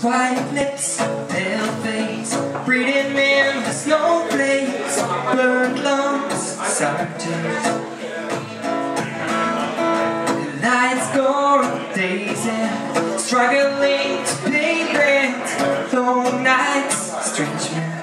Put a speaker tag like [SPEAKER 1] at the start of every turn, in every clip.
[SPEAKER 1] white lips, pale face, breathing in the snowflakes, burnt lungs, sour taste. The lights go on days and struggling to pay rent, long nights, strange men.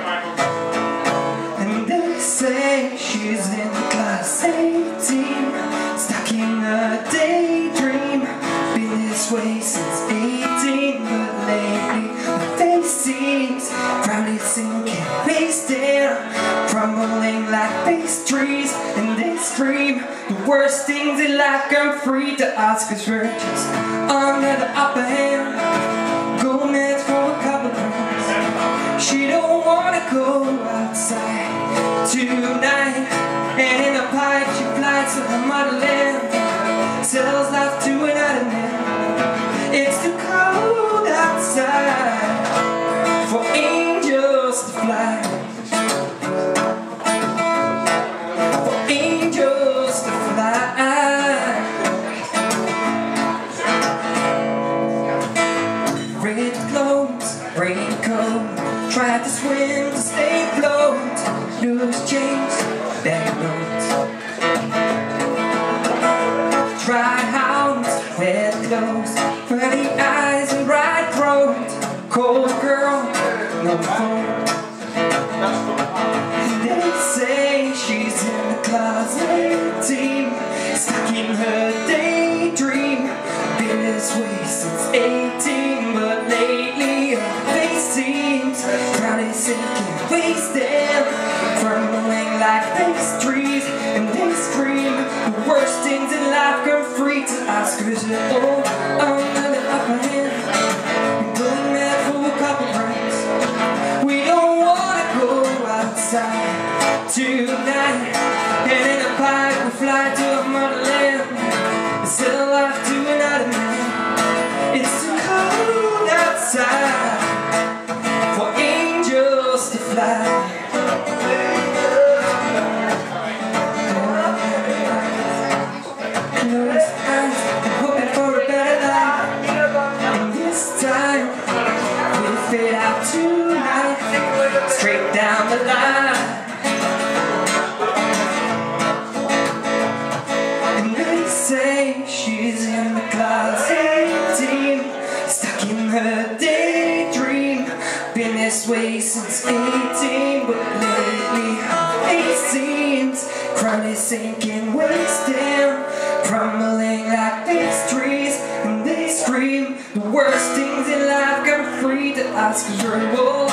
[SPEAKER 1] And they say she's in class 18, stuck in a daydream, been this way since 18, but lately the face seems crowded, sinking, wasted, crumbling like pastries, and they scream the worst things in life come free to us, 'cause we're just under the upper hand, going mad for a couple of months. She don't wanna go outside tonight, and in a pipe she flies to her motherland, sells life to another man. It's too cold outside for angels to fly, for angels to fly. Red clothes, raincoat, tried to swim to stay afloat, loose change, bad notes. Dry house, wet clothes, pretty eyes and bright throat, cold girl, no phone. And they say she's in the closet, team, stuck in her daydream, been this way since 18, but lately her face seems crowded, sinking, wasted, crumbling like pastries, and they scream the worst things in life come free to us, 'cause you're all under the upper hand, and going mad for a couple drinks. We don't wanna go outside tonight, and in a pipe we fly to a motherland, and sell life to another man. It's too cold outside for angels to fly. Closed eyes and hoping for a better life, and this time we fade out tonight, straight down the line. And they say she's in the class 18, stuck in her daydream, been this way since 18, but lately her face seems crowded, sinking, wasting, crumbling like pastries, and they scream the worst things in life come free to us, 'cause we're wolves.